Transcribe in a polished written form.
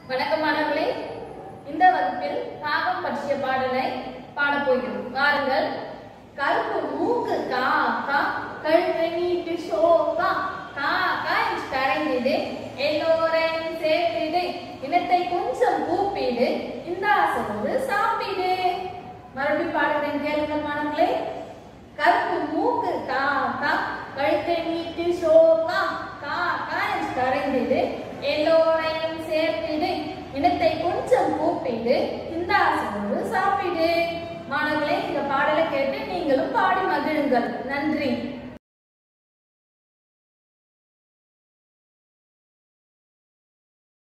வணக்கம் மாணவர்களே, இந்த வகுப்பில் காகம் பற்றிய பாடலை பாடப் போகிறோம். வாருங்கள். கருப்பு மூக்கு காக்கா, கழுத்தை நீட்டு சோகா, காக்கா என்று கரைந்திடு, எல்லோரையும் சேர்த்திடு, இனத்தை கொஞ்சம் கூப்பிடு, இந்த ஆசையோடு சாப்பிடு. மறுபடியும் பாடுகிறேன், கேளுங்கள் மாணவர்களே. கருப்பு மூக்கு காக்கா, கழுத்தை நீட்டு சோகா, காக்கா என்று கரைந்திடு, எல்லோரையும் சேர்த்திடு, இனத்தை கொஞ்சம் கூப்பிடு, இந்த ஆசையோடு சாப்பிடு. மாணவர்களே, இந்த பாடலை கேட்டு நீங்களும் பாடி மகிழுங்கள். நன்றி.